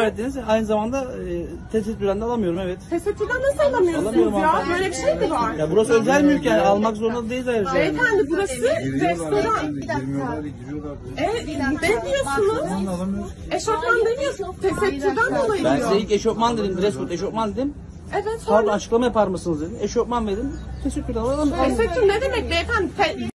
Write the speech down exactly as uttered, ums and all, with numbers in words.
verdiniz. Aynı zamanda e, tesettürden de alamıyorum, evet. Tesettürden nasıl alamıyorsunuz ya? Böyle bir şey mi var? Ya burası özel mülk, yani almak zorunda değiliz ayrıca. Beyefendi burası restoran. Giriyorlar, giriyorlar. E, ne diyorsunuz? Eşofman demiyorsunuz. Tesettürden dolayı Ben diyor. size ilk eşofman dedim, dress code eşofman dedim. Evet, Pardon, sonra. açıklama yapar mısınız dedim. Eşofman dedim. Tesettürden alalım. Tesettür ne demek beyefendi? Te